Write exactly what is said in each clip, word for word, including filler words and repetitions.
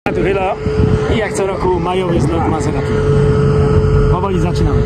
Tu Hylo i jak co roku majowy zlot Maserati. Powoli zaczynamy.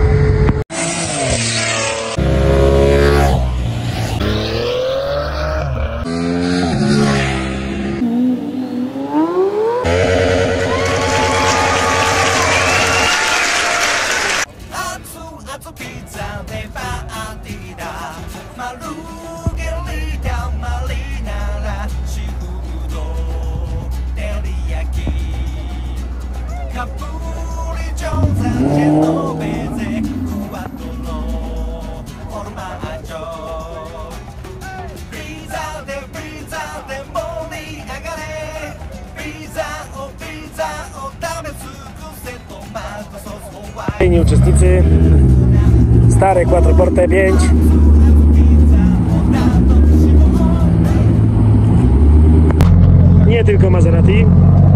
Kolejni uczestnicy, stare Quattroporte pięć. Nie tylko Maserati.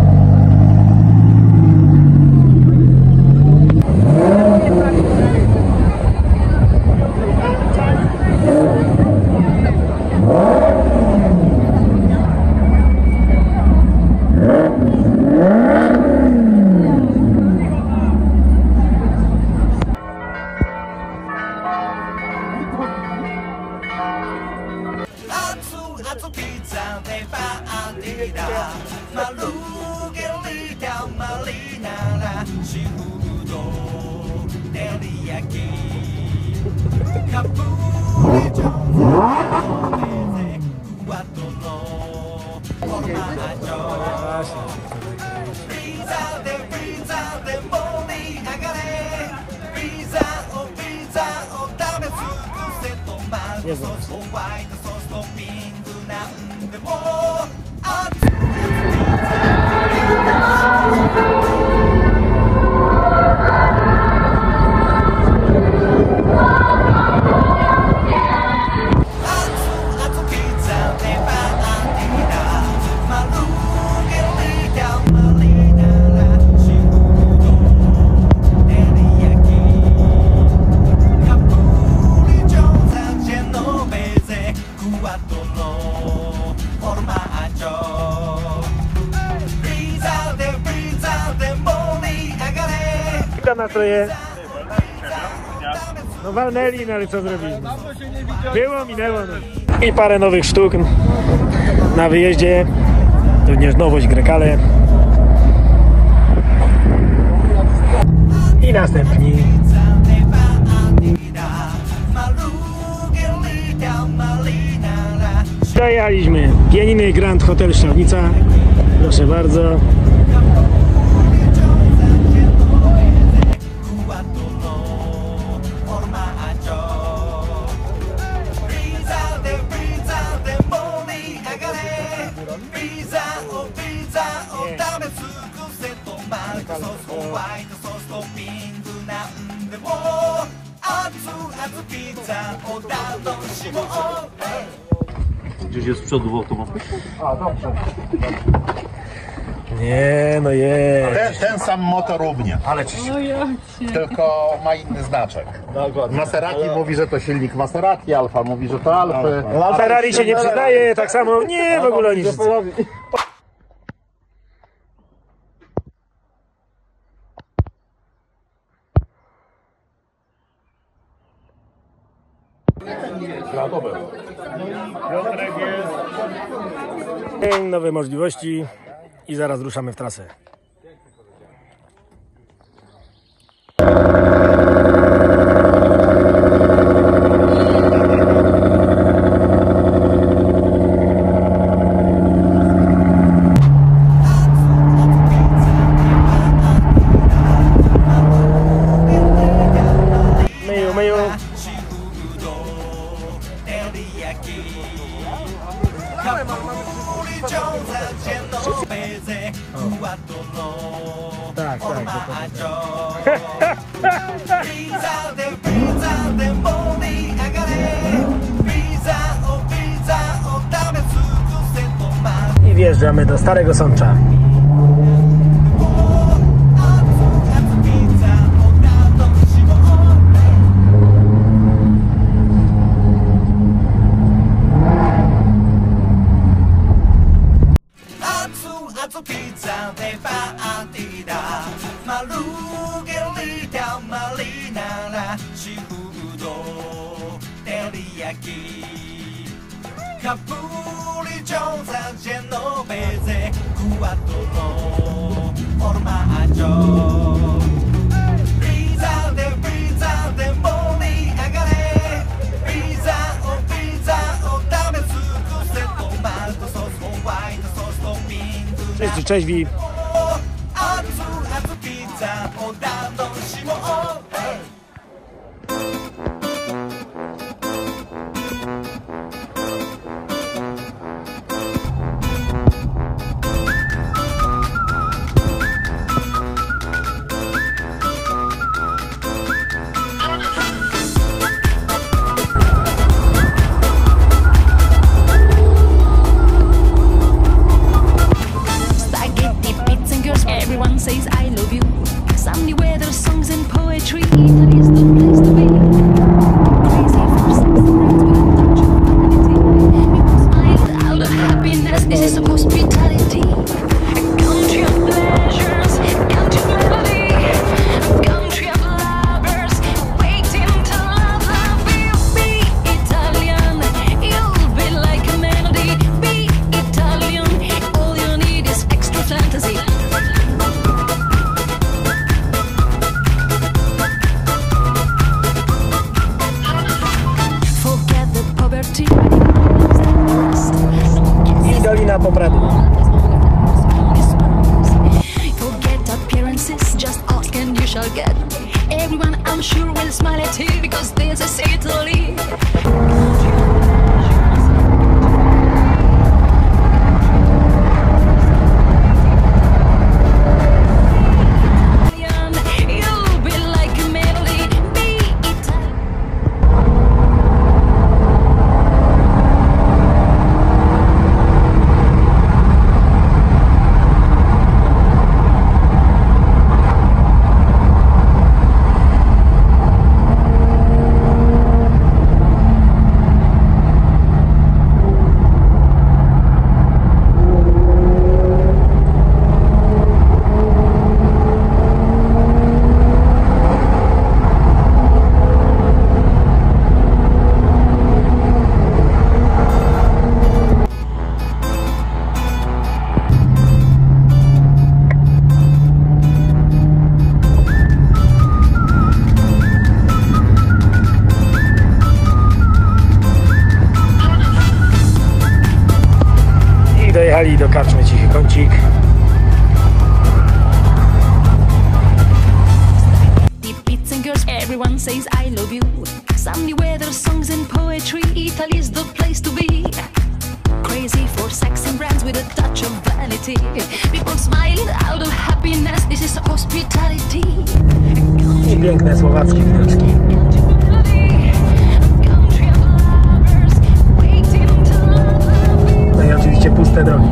Nastroje. No walnęli, no ale co zrobili? Było, minęło. No. I parę nowych sztuk na wyjeździe. Również nowość Grecale. I następni. Dojechaliśmy. Pieniny Grand Hotel Szczawnica. Proszę bardzo. Gdzieś jest z przodu w automatyce? A, dobrze. Nie, no jest. Ten, ten sam motor u mnie, Ale tylko ma inny znaczek. Maserati mówi, że to silnik Maserati, Alfa mówi, że to Alfy. Ferrari się nie przyznaje, tak samo nie, w ogóle nic. Nowe możliwości i zaraz ruszamy w trasę. Myju, myju. Tak, tak. I wjeżdżamy do Starego Sącza. de partida. Margarita marinara, seafood teriyaki. Capriciosa genovese, quattro formaggio. Pizza de pizza de moni agare. Pizza o pizza o tametsuku se tomato sauce o white sauce topping. Wszyscy trzeźwi. Atsu atsu pizza o dano shimo. Everyone says I love you. Sunny weather, songs and poetry. Italy is the place to be. Crazy for sex and friends with a touch of vanity. People smile out of happiness. This is hospitality. A country of pleasures, a country of melody, a country of lovers waiting to love, love you. Be Italian, you'll be like a melody. Be Italian, all you need is extra fantasy. I Dolina Popradu. Forget appearances, just ask and you shall get. Everyone I'm sure will smile at you because this is Italy. You'll be like a melody. Be Italian. Dojechali do karczmy Cichy Kącik. Everyone says I love you. Sunny weather, songs and poetry. Italy's the place to be. Crazy for sex and brands with a touch of vanity. People smiling out of happiness. This is hospitality. I piękne słowackie widoczki. No i oczywiście puste drogi.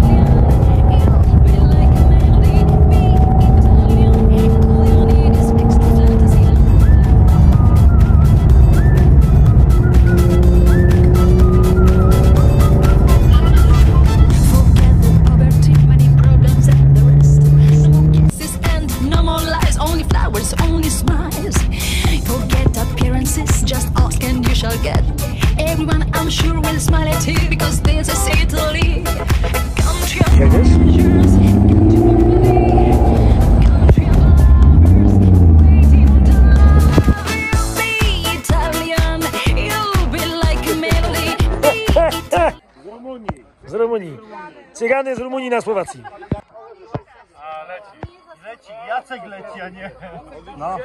Just ask and you shall get. Everyone I'm sure will smile at you because this is Italy. Country of pleasures, country of melody, country of lovers waiting to love you. Be Italian, you'll be like a melody. Be Italian. Z Rumunii. Z Rumunii. Cygany z Rumunii na Słowacji. A leci. Leci. Jacek leci, a nie. No.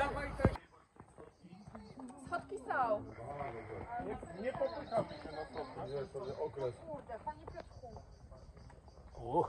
Schodki są. Nie popychamy się na stopę. Nie, sobie okres. Kurde, panie Piotrku. O.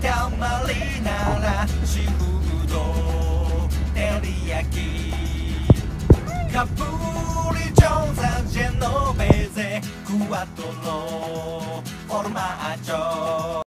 キャマリナラシーフード照り焼きカプリチョザジェノベーゼクワトロフォルマッジョ